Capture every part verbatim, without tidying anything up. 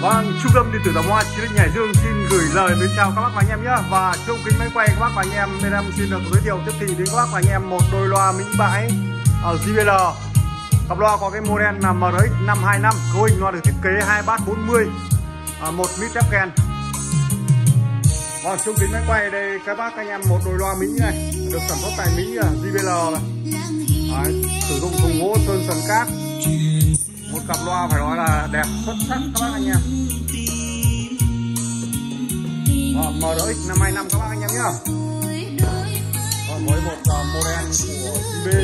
Vâng, Trung tâm điện tử Tàu Hoa Chí Linh Hải Dương xin gửi lời mến chào các bác và anh em nhé. Và trong kính máy quay các bác và anh em, bên em xin được giới thiệu tiếp thị đến các bác và anh em một đôi loa Mỹ bãi ở giê bê lờ. Cặp loa có cái model là em rờ ích năm hai năm, cấu hình loa được thiết kế hai bass bốn mươi, một mít ép kèn. Vâng, trong kính máy quay đây các bác anh em một đôi loa Mỹ này, được sản xuất tại Mỹ giê bê lờ này. Đấy, sử dụng thùng gỗ sơn sần cát. Một cặp loa phải nói là đẹp xuất sắc các bác anh em. em rờ ích năm hai năm các bác anh em nhá. Và với một uh, model của giê bê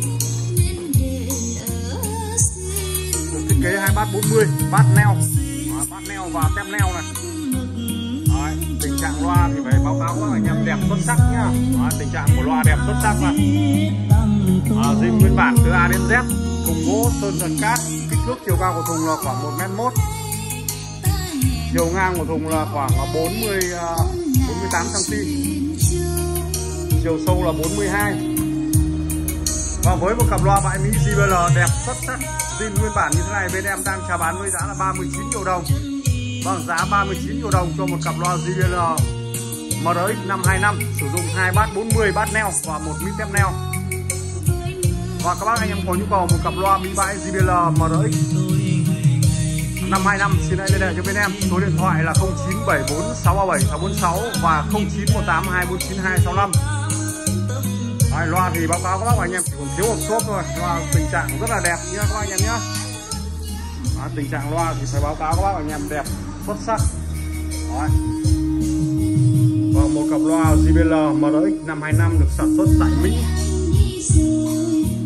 được thiết kế hai bass bốn mươi, bass neo, à, bass neo và tép neo này. Đấy, tình trạng loa thì phải báo cáo các anh em đẹp xuất sắc nhá. Đấy, tình trạng của loa đẹp xuất sắc mà. À, zin nguyên bản từ A đến Z, thùng gỗ sơn sần cát. Kích thước chiều cao của thùng là khoảng một mét một, chiều ngang của thùng là khoảng bốn mươi, bốn mươi tám xăng-ti-mét, chiều sâu là bốn mươi hai. Và với một cặp loa bãi Mỹ giê bê lờ đẹp xuất sắc, zin nguyên bản như thế này bên em đang chào bán với giá là ba mươi chín triệu đồng. Vâng, giá ba mươi chín triệu đồng cho một cặp loa giê bê lờ em rờ ích năm hai năm, sử dụng hai bass bốn mươi, bass neo và một mít tép neo. Và các bác anh em có nhu cầu một cặp loa Mỹ bãi giê bê lờ em rờ ích năm hai năm xin hãy liên hệ cho bên em. Số điện thoại là không chín bảy bốn sáu ba bảy sáu bốn sáu và không chín một tám hai bốn chín hai sáu năm. Đấy, loa thì báo cáo các bác và anh em chỉ còn thiếu một xốp thôi. Loa tình trạng rất là đẹp nhé các bác anh em nhé. Đấy, tình trạng loa thì phải báo cáo các bác và anh em đẹp xuất sắc. Đấy. Và một cặp loa giê bê lờ em rờ ích năm hai năm được sản xuất tại Mỹ.